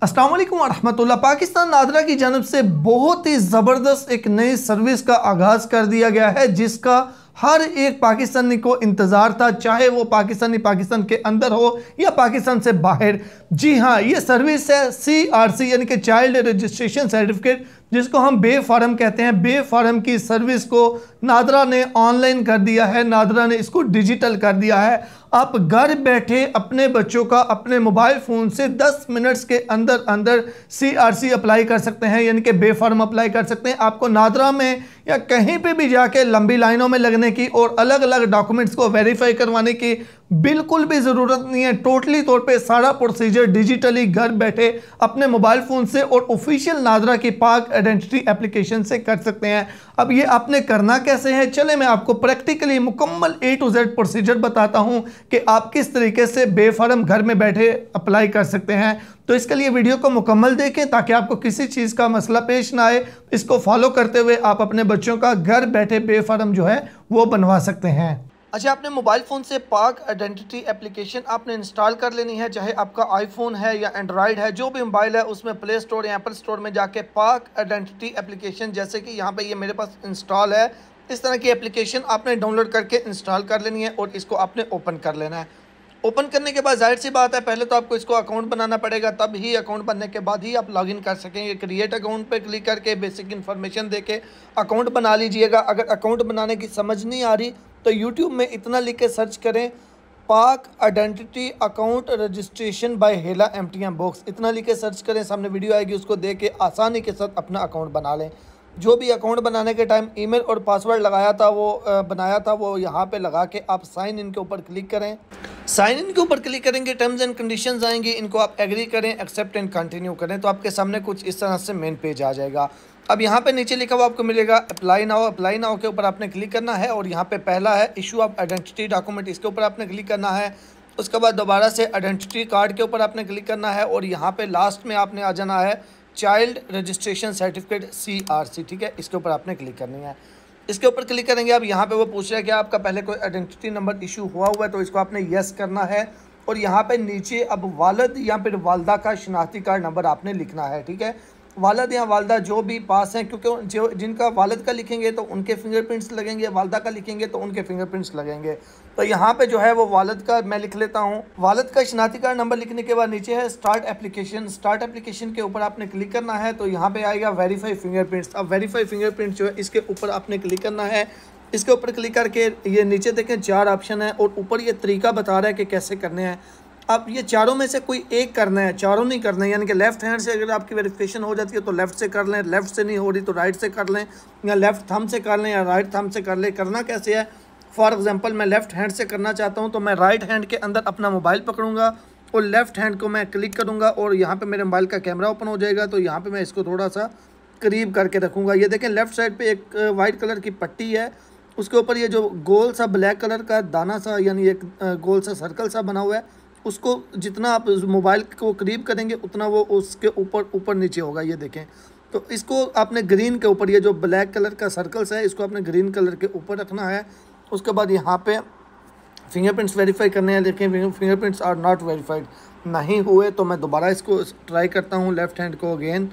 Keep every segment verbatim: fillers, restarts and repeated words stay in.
अस्सलाम वालेकुम वरहमतुल्लाह। पाकिस्तान नादरा की जानब से बहुत ही ज़बरदस्त एक नई सर्विस का आगाज़ कर दिया गया है, जिसका हर एक पाकिस्तानी को इंतज़ार था, चाहे वो पाकिस्तानी पाकिस्तान के अंदर हो या पाकिस्तान से बाहर। जी हाँ, ये सर्विस है सी आर सी यानी कि चाइल्ड रजिस्ट्रेशन सर्टिफिकेट, जिसको हम बे फार्म कहते हैं। बे फार्म की सर्विस को नादरा ने ऑनलाइन कर दिया है, नादरा ने इसको डिजिटल कर दिया है। आप घर बैठे अपने बच्चों का अपने मोबाइल फ़ोन से दस मिनट्स के अंदर अंदर सी आर सी अप्लाई कर सकते हैं, यानी कि बे फार्म अप्लाई कर सकते हैं। आपको नादरा में या कहीं पे भी जाके लंबी लाइनों में लगने की और अलग अलग डॉक्यूमेंट्स को वेरीफाई करवाने की बिल्कुल भी ज़रूरत नहीं है। टोटली तौर पे सारा प्रोसीजर डिजिटली घर बैठे अपने मोबाइल फ़ोन से और ऑफिशियल नादरा की पाक आइडेंटिटी एप्लीकेशन से कर सकते हैं। अब ये आपने करना कैसे है, चले मैं आपको प्रैक्टिकली मुकम्मल ए टू जेड प्रोसीजर बताता हूं कि आप किस तरीके से बे फार्म घर में बैठे अप्लाई कर सकते हैं। तो इसके लिए वीडियो को मुकम्मल देखें ताकि आपको किसी चीज़ का मसला पेश ना आए। इसको फॉलो करते हुए आप अपने बच्चों का घर बैठे बे फार्म जो है वो बनवा सकते हैं। अच्छा, आपने मोबाइल फ़ोन से पाक आइडेंटिटी एप्लीकेशन आपने इंस्टॉल कर लेनी है, चाहे आपका आईफोन है या एंड्रॉयड है, जो भी मोबाइल है उसमें प्ले स्टोर या एप्पल स्टोर में जाके पाक आइडेंटिटी एप्लीकेशन, जैसे कि यहाँ पे ये मेरे पास इंस्टॉल है, इस तरह की एप्लीकेशन आपने डाउनलोड करके इंस्टॉल कर लेनी है और इसको आपने ओपन कर लेना है। ओपन करने के बाद जाहिर सी बात है, पहले तो आपको इसको अकाउंट बनाना पड़ेगा, तब ही अकाउंट बनने के बाद ही आप लॉगिन कर सकेंगे। क्रिएट अकाउंट पे क्लिक करके बेसिक इन्फॉर्मेशन देके अकाउंट बना लीजिएगा। अगर अकाउंट बनाने की समझ नहीं आ रही तो यूट्यूब में इतना लिख के सर्च करें, Pak identity account registration by हेला एमटीएम बॉक्स, इतना लिख के सर्च करें, सामने वीडियो आएगी, उसको देख के आसानी के साथ अपना अकाउंट बना लें। जो भी अकाउंट बनाने के टाइम ईमेल और पासवर्ड लगाया था वो बनाया था वो यहाँ पे लगा के आप साइन इन के ऊपर क्लिक करें। साइन इन के ऊपर क्लिक करेंगे, टर्म्स एंड कंडीशंस आएंगे, इनको आप एग्री करें, एक्सेप्ट एंड कंटिन्यू करें, तो आपके सामने कुछ इस तरह से मेन पेज आ जाएगा। अब यहाँ पे नीचे लिखा हुआ आपको मिलेगा अप्लाई नाउ। अप्लाई नाउ के ऊपर आपने क्लिक करना है और यहाँ पे पहला है इशू ऑफ आइडेंटिटी डॉक्यूमेंट, इसके ऊपर आपने क्लिक करना है। उसके बाद दोबारा से आइडेंटिटी कार्ड के ऊपर आपने क्लिक करना है और यहाँ पे लास्ट में आपने आ जाना है child registration certificate C R C, ठीक है, इसके ऊपर आपने क्लिक करनी है। इसके ऊपर क्लिक करेंगे, अब यहाँ पे वो पूछ रहा है कि आपका पहले कोई आइडेंटिटी नंबर इशू हुआ हुआ है, तो इसको आपने यस करना है। और यहाँ पे नीचे अब वालिद या फिर वालदा का शनाख्ती कार्ड नंबर आपने लिखना है, ठीक है। वालिद या वालदा जो भी पास हैं, क्योंकि जो जिनका वालिद का लिखेंगे तो उनके फिंगरप्रिंट्स लगेंगे, वालदा का लिखेंगे तो उनके फिंगरप्रिंट्स लगेंगे। तो यहाँ पे जो है वो वालिद का मैं लिख लेता हूँ। वालिद का शनाख्ती कार्ड नंबर लिखने के बाद नीचे है स्टार्ट एप्लीकेशन। स्टार्ट एप्लीकेशन के ऊपर आपने क्लिक करना है, तो यहाँ पे आएगा वेरीफाई फिंगरप्रिंट्स। अब वेरीफाई फिंगरप्रिंट्स जो है इसके ऊपर आपने क्लिक करना है। इसके ऊपर क्लिक करके ये नीचे देखें चार ऑप्शन है और ऊपर ये तरीका बता रहा है कि कैसे करने हैं। अब ये चारों में से कोई एक करना है, चारों नहीं करना है, यानी कि लेफ़्ट हैंड से अगर आपकी वेरिफिकेशन हो जाती है तो लेफ़्ट से कर लें, लेफ़्ट से नहीं हो रही तो राइट से कर लें, या लेफ़्ट थंब से कर लें या राइट थंब से कर लें। करना कैसे है, फॉर एग्जांपल मैं लेफ़्ट हैंड से करना चाहता हूँ तो मैं राइट हैंड के अंदर अपना मोबाइल पकड़ूंगा और लेफ़्ट हैंड को मैं क्लिक करूँगा और यहाँ पर मेरे मोबाइल का कैमरा ओपन हो जाएगा। तो यहाँ पर मैं इसको थोड़ा सा करीब करके रखूँगा। ये देखें लेफ़्ट साइड पर एक वाइट कलर की पट्टी है, उसके ऊपर ये जो गोल सा ब्लैक कलर का दाना सा यानी एक गोल सा सर्कल सा बना हुआ है, उसको जितना आप मोबाइल को करीब करेंगे उतना वो उसके ऊपर ऊपर नीचे होगा। ये देखें, तो इसको आपने ग्रीन के ऊपर, ये जो ब्लैक कलर का सर्कल्स है इसको आपने ग्रीन कलर के ऊपर रखना है। उसके बाद यहाँ पे फिंगरप्रिंट्स वेरीफाई करने हैं, लेकिन फिंगरप्रिंट्स आर नॉट वेरीफाइड नहीं हुए, तो मैं दोबारा इसको ट्राई करता हूँ। लेफ़्ट हैंड को अगेन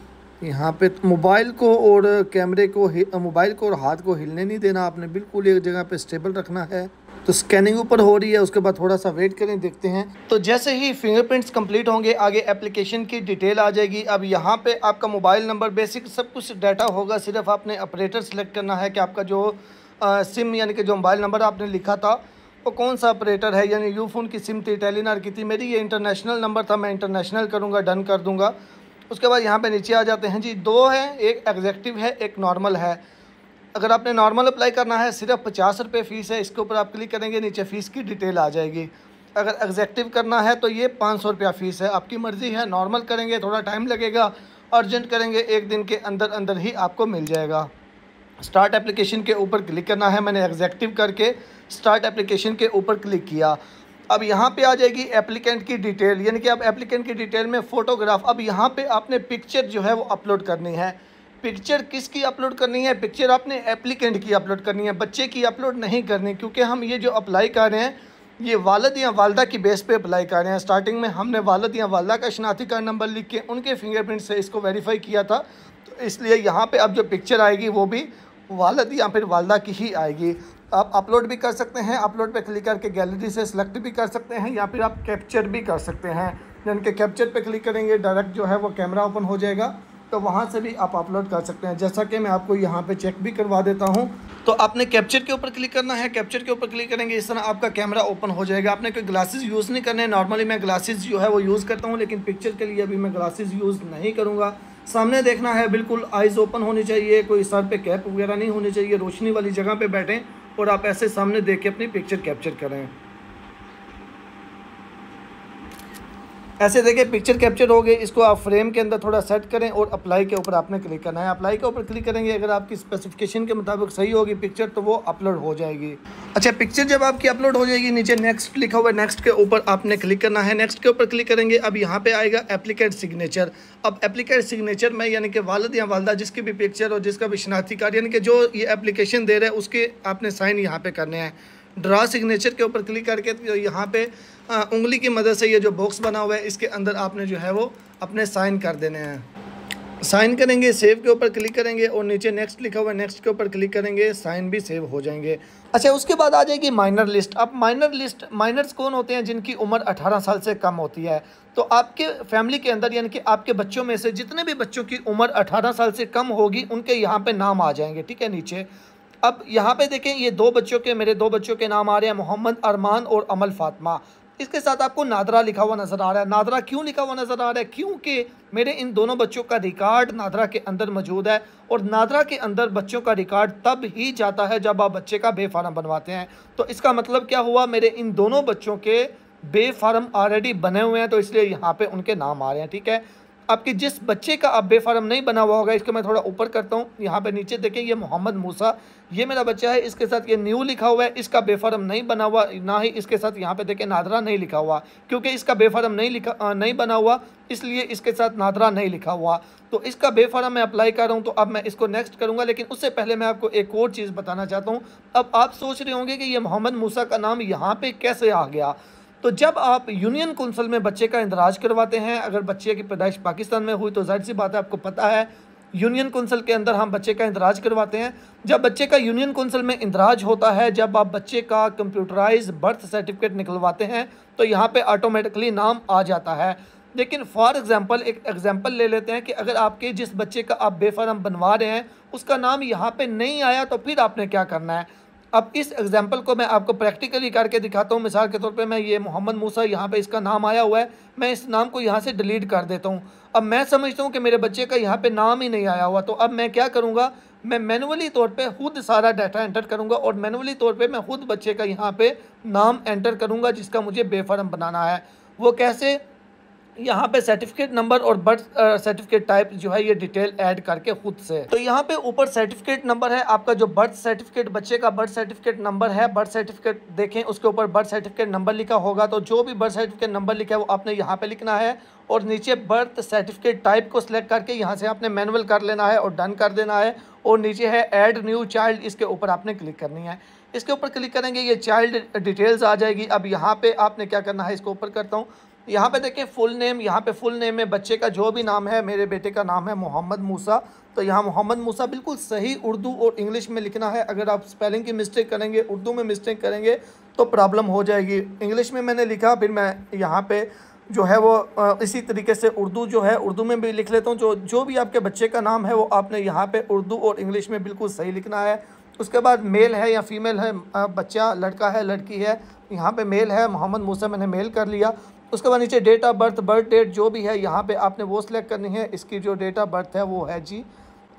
यहाँ पे मोबाइल को और कैमरे को, मोबाइल को और हाथ को हिलने नहीं देना, आपने बिल्कुल एक जगह पे स्टेबल रखना है। तो स्कैनिंग ऊपर हो रही है, उसके बाद थोड़ा सा वेट करें, देखते हैं। तो जैसे ही फिंगरप्रिंट्स कंप्लीट होंगे आगे एप्लीकेशन की डिटेल आ जाएगी। अब यहाँ पे आपका मोबाइल नंबर, बेसिक सब कुछ डाटा होगा, सिर्फ आपने ऑपरेटर सेलेक्ट करना है कि आपका जो आ, सिम यानी कि जो मोबाइल नंबर आपने लिखा था वो कौन सा ऑपरेटर है। यानी यूफोन की सिम थी, टेलीनॉर की थी, मेरी ये इंटरनेशनल नंबर था, मैं इंटरनेशनल करूँगा, डन कर दूँगा। उसके बाद यहाँ पे नीचे आ जाते हैं जी, दो है, एक एग्जेक्टिव है एक नॉर्मल है। अगर आपने नॉर्मल अप्लाई करना है सिर्फ पचास रुपये फ़ीस है, इसके ऊपर आप क्लिक करेंगे नीचे फ़ीस की डिटेल आ जाएगी। अगर एग्जेक्टिव करना है तो ये पाँच सौ रुपया फ़ीस है, आपकी मर्ज़ी है। नॉर्मल करेंगे थोड़ा टाइम लगेगा, अर्जेंट करेंगे एक दिन के अंदर अंदर ही आपको मिल जाएगा। स्टार्ट एप्लीकेशन के ऊपर क्लिक करना है, मैंने एग्जेक्टिव करके स्टार्ट एप्लीकेशन के ऊपर क्लिक किया। अब यहाँ पे आ जाएगी एप्लीकेंट की डिटेल, यानी कि अब एप्लीकेंट की डिटेल में फ़ोटोग्राफ। अब यहाँ पे आपने पिक्चर जो है वो अपलोड करनी है। पिक्चर किसकी अपलोड करनी है, पिक्चर आपने एप्लीकेंट की अपलोड करनी है, बच्चे की अपलोड नहीं करनी, क्योंकि हम ये जो अप्लाई कर रहे हैं ये वालिद या वालदा की बेस पे अप्लाई कर रहे हैं। स्टार्टिंग में हमने वालिद या वालदा का शनाख्ती कार्ड नंबर लिख के उनके फिंगरप्रिंट से इसको वेरीफाई किया था, तो इसलिए यहाँ पे अब जो पिक्चर आएगी वो भी वालिद या फिर वालदा की ही आएगी। आप अपलोड भी कर सकते हैं, अपलोड पे क्लिक करके गैलरी से सिलेक्ट भी कर सकते हैं, या फिर आप कैप्चर भी कर सकते हैं। यानी कि कैप्चर पे क्लिक करेंगे डायरेक्ट जो है वो कैमरा ओपन हो जाएगा, तो वहाँ से भी आप अपलोड कर सकते हैं। जैसा कि मैं आपको यहाँ पे चेक भी करवा देता हूँ। तो आपने कैप्चर के ऊपर क्लिक करना है, कैप्चर के ऊपर क्लिक करेंगे इस तरह आपका कैमरा ओपन हो जाएगा। आपने कोई ग्लासेस यूज़ नहीं करने। नॉर्मली मैं ग्लासेस जो है वो यूज़ करता हूँ, लेकिन पिक्चर के लिए अभी मैं ग्लासेस यूज़ नहीं करूँगा। सामने देखना है, बिल्कुल आइज़ ओपन होनी चाहिए, कोई सर पे कैप वगैरह नहीं होनी चाहिए, रोशनी वाली जगह पे बैठें और आप ऐसे सामने देख के अपनी पिक्चर कैप्चर करें। ऐसे देखिए पिक्चर कैप्चर हो गई, इसको आप फ्रेम के अंदर थोड़ा सेट करें और अप्लाई के ऊपर आपने क्लिक करना है। अप्लाई के ऊपर क्लिक करेंगे, अगर आपकी स्पेसिफिकेशन के मुताबिक सही होगी पिक्चर तो वो अपलोड हो जाएगी। अच्छा, पिक्चर जब आपकी अपलोड हो जाएगी, नीचे नेक्स्ट लिखा हुआ है, नेक्स्ट के ऊपर आपने क्लिक करना है। नेक्स्ट के ऊपर क्लिक करेंगे, अब यहाँ पे आएगा एप्लीकेट सिग्नेचर। अब एप्लीकेट सिग्नेचर में यानी कि वालिद या वालदा जिसकी भी पिक्चर और जिसका भी शनाख्ती कार्ड यानी कि जो ये एप्लीकेशन दे रहे हैं उसके आपने साइन यहाँ पे करने हैं। ड्रा सिग्नेचर के ऊपर क्लिक करके यहाँ पे आ, उंगली की मदद से ये जो बॉक्स बना हुआ है इसके अंदर आपने जो है वो अपने साइन कर देने हैं। साइन करेंगे, सेव के ऊपर क्लिक करेंगे और नीचे नेक्स्ट लिखा हुआ है, नेक्स्ट के ऊपर क्लिक करेंगे, साइन भी सेव हो जाएंगे। अच्छा, उसके बाद आ जाएगी माइनर लिस्ट। अब माइनर लिस्ट, माइनर्स कौन होते हैं? जिनकी उम्र अठारह साल से कम होती है। तो आपके फैमिली के अंदर यानी कि आपके बच्चों में से जितने भी बच्चों की उम्र अठारह साल से कम होगी उनके यहाँ पे नाम आ जाएंगे, ठीक है, नीचे। अब यहाँ पे देखें, ये दो बच्चों के, मेरे दो बच्चों के नाम आ रहे हैं, मोहम्मद अरमान और अमल फातिमा। इसके साथ आपको नादरा लिखा हुआ नज़र आ रहा है। नादरा क्यों लिखा हुआ नज़र आ रहा है? क्योंकि मेरे इन दोनों बच्चों का रिकॉर्ड नादरा के अंदर मौजूद है, और नादरा के अंदर बच्चों का रिकॉर्ड तब ही जाता है जब आप बच्चे का बे फार्म बनवाते हैं। तो इसका मतलब क्या हुआ? मेरे इन दोनों बच्चों के बे फार्म ऑलरेडी बने हुए हैं, तो इसलिए यहाँ पे उनके नाम आ रहे हैं, ठीक है। आपके जिस बच्चे का अब बे फार्म नहीं बना हुआ होगा, इसको मैं थोड़ा ऊपर करता हूँ, यहाँ पे नीचे देखें, ये मोहम्मद मूसा, ये मेरा बच्चा है, इसके साथ ये न्यू लिखा हुआ है, इसका बे फार्म नहीं बना हुआ, ना ही इसके साथ यहाँ पे देखें नादरा नहीं लिखा हुआ, क्योंकि इसका बे फार्म नहीं लिखा नहीं बना हुआ, इसलिए इसके साथ नादरा नहीं लिखा हुआ। तो इसका बे फार्म मैं अप्लाई कर रहा हूँ, तो अब मैं इसको नेक्स्ट करूँगा। लेकिन उससे पहले मैं आपको एक और चीज़ बताना चाहता हूँ। अब आप सोच रहे होंगे कि ये मोहम्मद मूसा का नाम यहाँ पर कैसे आ गया। तो जब आप यूनियन कौंसिल में बच्चे का इंदराज करवाते हैं, अगर बच्चे की पैदाइश पाकिस्तान में हुई तो जाहिर सी बात है आपको पता है यूनियन कौंसिल के अंदर हम बच्चे का इंदराज करवाते हैं। जब बच्चे का यूनियन कौंसिल में इंदराज होता है, जब आप बच्चे का कंप्यूटराइज बर्थ सर्टिफिकेट निकलवाते हैं, तो यहाँ पे ऑटोमेटिकली नाम आ जाता है। लेकिन फॉर एग्जांपल एक एग्जांपल ले लेते हैं कि अगर आपके जिस बच्चे का आप बे फार्म बनवा रहे हैं उसका नाम यहाँ पे नहीं आया, तो फिर आपने क्या करना है। अब इस एग्जांपल को मैं आपको प्रैक्टिकली करके दिखाता हूँ। मिसाल के तौर पे मैं ये मोहम्मद मूसा, यहाँ पे इसका नाम आया हुआ है, मैं इस नाम को यहाँ से डिलीट कर देता हूँ। अब मैं समझता हूँ कि मेरे बच्चे का यहाँ पे नाम ही नहीं आया हुआ, तो अब मैं क्या करूँगा, मैं मैनुअली तौर पे खुद सारा डाटा एंटर करूँगा और मैनुअली तौर पे मैं खुद बच्चे का यहाँ पे नाम एंटर करूँगा जिसका मुझे बे फार्म बनाना है। वो कैसे? यहाँ पे सर्टिफिकेट नंबर और बर्थ सर्टिफिकेट टाइप जो है ये डिटेल ऐड करके खुद से। तो यहाँ पे ऊपर सर्टिफिकेट नंबर है आपका, जो बर्थ सर्टिफिकेट बच्चे का बर्थ सर्टिफिकेट नंबर है, बर्थ सर्टिफिकेट देखें उसके ऊपर बर्थ सर्टिफिकेट नंबर लिखा होगा, तो जो भी बर्थ सर्टिफिकेट नंबर लिखा है वो आपने यहाँ पे लिखना है और नीचे बर्थ सर्टिफिकेट टाइप को सिलेक्ट करके यहाँ से आपने मैनुअल कर लेना है और डन कर देना है। और नीचे है ऐड न्यू चाइल्ड, इसके ऊपर आपने क्लिक करनी है। इसके ऊपर क्लिक करेंगे ये चाइल्ड डिटेल्स आ जाएगी। अब यहाँ पे आपने क्या करना है, इसको ऊपर करता हूँ, यहाँ पे देखें फुल नेम, यहाँ पे फुल नेम में बच्चे का जो भी नाम है, मेरे बेटे का नाम है मोहम्मद मूसा, तो यहाँ मोहम्मद मूसा बिल्कुल सही उर्दू और इंग्लिश में लिखना है। अगर आप स्पेलिंग की मिस्टेक करेंगे, उर्दू में मिस्टेक करेंगे तो प्रॉब्लम हो जाएगी। इंग्लिश में मैंने लिखा, फिर मैं यहाँ पे जो है वो इसी तरीके से उर्दू जो है उर्दू में भी लिख लेता हूँ। जो जो भी आपके बच्चे का नाम है वो आपने यहाँ पर उर्दू और इंग्लिश में बिल्कुल सही लिखना है। उसके बाद मेल है या फीमेल है, बच्चा लड़का है लड़की है, यहाँ पे मेल है, मोहम्मद मूसा मैंने मेल कर लिया। उसके बाद नीचे date of birth, birth date जो भी है यहाँ पे आपने वो सिलेक्ट करनी है। इसकी जो डेट ऑफ बर्थ है वो है जी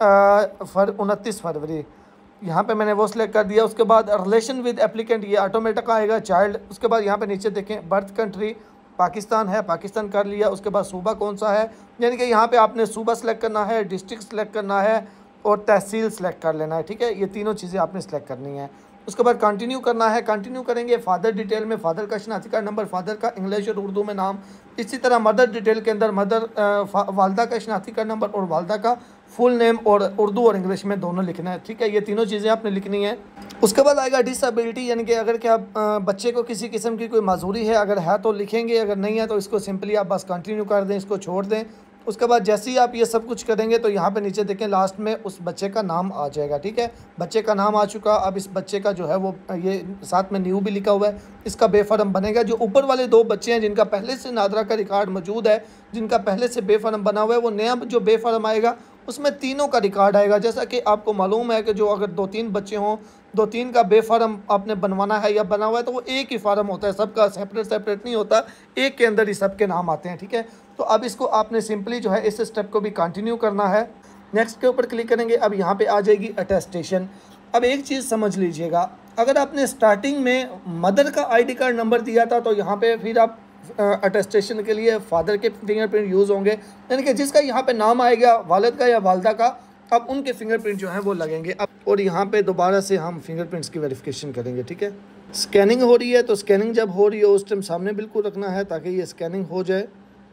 फर उनतीस फरवरी, यहाँ पे मैंने वो सिलेक्ट कर दिया। उसके बाद रिलेशन विद एप्लीकेंट, ये ऑटोमेटिक आएगा चाइल्ड। उसके बाद यहाँ पे नीचे देखें बर्थ कंट्री पाकिस्तान है, पाकिस्तान कर लिया। उसके बाद सूबा कौन सा है, यानी कि यहाँ पे आपने सूबा सेलेक्ट करना है, डिस्ट्रिक्ट सेलेक्ट करना है और तहसील सेलेक्ट कर लेना है, ठीक है। ये तीनों चीज़ें आपने सेलेक्ट करनी है। उसके बाद कंटिन्यू करना है। कंटिन्यू करेंगे फादर डिटेल में फादर का शनाख्ती कार्ड नंबर, फादर का इंग्लिश और उर्दू में नाम। इसी तरह मदर डिटेल के अंदर मदर वालदा का शनाख्ती कार्ड नंबर और वालदा का फुल नेम और उर्दू और इंग्लिश में दोनों लिखना है। ठीक है, ये तीनों चीज़ें आपने लिखनी है। उसके बाद आएगा डिसेबिलिटी, यानी कि अगर क्या बच्चे को किसी किस्म की कोई माजूरी है, अगर है तो लिखेंगे, अगर नहीं है तो इसको सिंपली आप बस कंटिन्यू कर दें, इसको छोड़ दें। उसके बाद जैसे ही आप ये सब कुछ करेंगे तो यहाँ पे नीचे देखें लास्ट में उस बच्चे का नाम आ जाएगा। ठीक है, बच्चे का नाम आ चुका। अब इस बच्चे का जो है वो ये साथ में न्यू भी लिखा हुआ है, इसका बेफर्म बनेगा। जो ऊपर वाले दो बच्चे हैं जिनका पहले से नादरा का रिकॉर्ड मौजूद है, जिनका पहले से बेफर्म बना हुआ है, वो नया जो बेफर्म आएगा उसमें तीनों का रिकॉर्ड आएगा। जैसा कि आपको मालूम है कि जो अगर दो तीन बच्चे हों, दो तीन का बेफार्म आपने बनवाना है या बना हुआ है तो वो एक ही फार्म होता है, सबका सेपरेट सेपरेट नहीं होता, एक के अंदर ही सबके नाम आते हैं। ठीक है, तो अब इसको आपने सिंपली जो है इस स्टेप को भी कंटिन्यू करना है। नेक्स्ट के ऊपर क्लिक करेंगे। अब यहाँ पे आ जाएगी अटेस्टेशन। अब एक चीज़ समझ लीजिएगा, अगर आपने स्टार्टिंग में मदर का आई डी कार्ड नंबर दिया था तो यहाँ पे फिर आप अटेस्टेशन के लिए फादर के फिंगरप्रिंट यूज़ होंगे, यानी कि जिसका यहाँ पे नाम आएगा वालिद का या वालदा का, अब उनके फिंगरप्रिंट जो है वो लगेंगे। अब और यहाँ पे दोबारा से हम फिंगरप्रिंट्स की वेरिफिकेशन करेंगे। ठीक है, स्कैनिंग हो रही है तो स्कैनिंग जब हो रही है उस टाइम सामने बिल्कुल रखना है ताकि ये स्कैनिंग हो जाए।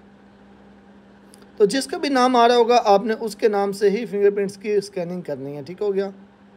तो जिसका भी नाम आ रहा होगा आपने उसके नाम से ही फिंगरप्रिंट्स की स्कैनिंग करनी है। ठीक हो गया,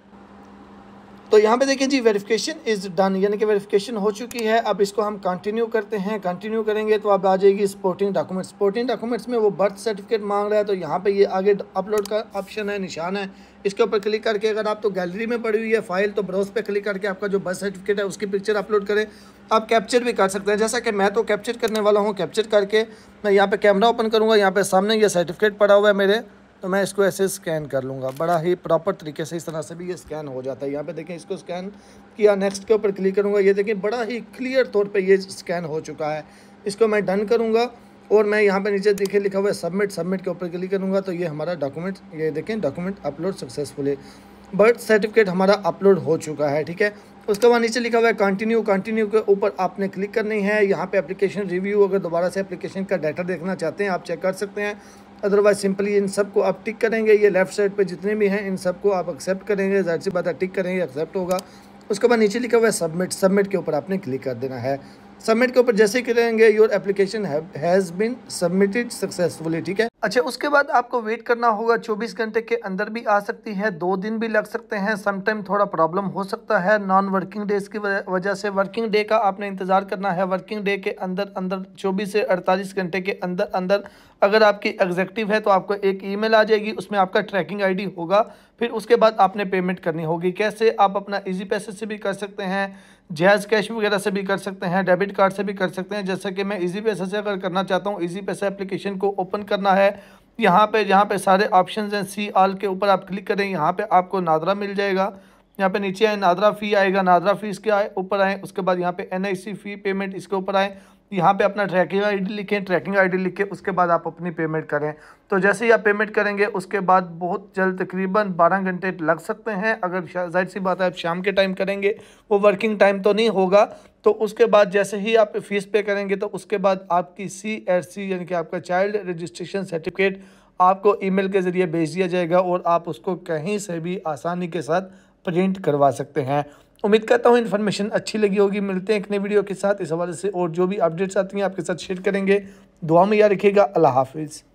तो यहाँ पे देखिए जी वेरिफिकेशन इज़ डन, यानी कि वेरिफिकेशन हो चुकी है। अब इसको हम कंटिन्यू करते हैं। कंटिन्यू करेंगे तो अब आ जाएगी स्पोर्टिंग डॉक्यूमेंट्स। स्पोर्टिंग डॉक्यूमेंट्स में वो बर्थ सर्टिफिकेट मांग रहा है, तो यहाँ पे ये आगे अपलोड का ऑप्शन है, निशान है, इसके ऊपर क्लिक करके अगर आप तो गैलरी में पड़ी हुई है फाइल तो ब्राउज पे क्लिक करके आपका जो बर्थ सर्टिफिकेट है उसकी पिक्चर अपलोड करें। आप कैप्चर भी कर सकते हैं, जैसा कि मैं तो कैप्चर करने वाला हूँ। कैप्चर करके मैं यहाँ पे कैमरा ओपन करूँगा, यहाँ पे सामने ये सर्टिफिकेट पड़ा हुआ है मेरे, तो मैं इसको ऐसे स्कैन कर लूँगा। बड़ा ही प्रॉपर तरीके से इस तरह से भी ये स्कैन हो जाता है। यहाँ पे देखें, इसको स्कैन किया, नेक्स्ट के ऊपर क्लिक करूँगा, ये देखें बड़ा ही क्लियर तौर पे ये स्कैन हो चुका है। इसको मैं डन करूँगा और मैं यहाँ पे नीचे देखिए लिखा हुआ है सबमिट, सबमिट के ऊपर क्लिक करूँगा तो ये हमारा डॉक्यूमेंट, ये देखें document upload successfully, birth certificate हमारा अपलोड हो चुका है। ठीक है, उसके बाद नीचे लिखा हुआ है कंटिन्यू, कंटिन्यू के ऊपर आपने क्लिक करनी है। यहाँ पे एप्लीकेशन रिव्यू, अगर दोबारा से एप्लीकेशन का डाटा देखना चाहते हैं आप चेक कर सकते हैं, अदरवाइज सिंपली इन सब को आप टिक करेंगे। ये लेफ्ट साइड पे जितने भी हैं इन सब को आप एक्सेप्ट करेंगे, जाहिर सी बात है टिक करेंगे एक्सेप्ट होगा। उसके बाद नीचे लिखा हुआ है सबमिट, सबमिट के ऊपर आपने क्लिक कर देना है। सबमिट के ऊपर जैसे ही करेंगे your application has been submitted successfully. ठीक है, अच्छा उसके बाद आपको वेट करना होगा, चौबीस घंटे के अंदर भी आ सकती है, दो दिन भी लग सकते हैं, समटाइम थोड़ा प्रॉब्लम हो सकता है नॉन वर्किंग डेज की वजह से। वर्किंग डे का आपने इंतज़ार करना है। वर्किंग डे के अंदर अंदर चौबीस से अड़तालीस घंटे के अंदर अंदर अगर आपकी एग्जेक्टिव है तो आपको एक ईमेल आ जाएगी, उसमें आपका ट्रैकिंग आईडी होगा, फिर उसके बाद आपने पेमेंट करनी होगी। कैसे? आप अपना इजी पैसे से भी कर सकते हैं, जैज़ कैश वगैरह से भी कर सकते हैं, डेबिट कार्ड से भी कर सकते हैं। जैसे कि मैं इजी पैसे से अगर करना चाहता हूँ, इजी पैसे एप्लीकेशन को ओपन करना है, यहाँ पे जहाँ पे सारे ऑप्शंस हैं सी ऑल के ऊपर आप क्लिक करें, यहाँ पे आपको नादरा मिल जाएगा। यहाँ पे नीचे आए नादरा फ़ी आएगा, नादरा फ़ी इसके आए ऊपर आए, उसके बाद यहाँ पे एन आई सी फ़ी पेमेंट इसके ऊपर आए, यहाँ पे अपना ट्रैकिंग आईडी लिखें, ट्रैकिंग आईडी लिख के उसके बाद आप अपनी पेमेंट करें। तो जैसे ही आप पेमेंट करेंगे उसके बाद बहुत जल्द तकरीबन बारह घंटे लग सकते हैं। अगर जाहिर सी बात है आप शाम के टाइम करेंगे, वो वर्किंग टाइम तो नहीं होगा, तो उसके बाद जैसे ही आप फीस पे करेंगे तो उसके बाद आपकी सी एस सी यानी कि आपका चाइल्ड रजिस्ट्रेशन सर्टिफिकेट आपको ईमेल के ज़रिए भेज दिया जाएगा और आप उसको कहीं से भी आसानी के साथ प्रिंट करवा सकते हैं। उम्मीद करता हूँ इन्फॉर्मेशन अच्छी लगी होगी। मिलते हैं एक नई वीडियो के साथ इस हवाले से, और जो भी अपडेट्स आती हैं आपके साथ शेयर करेंगे। दुआ में याद रखिएगा। अल्लाह हाफिज़।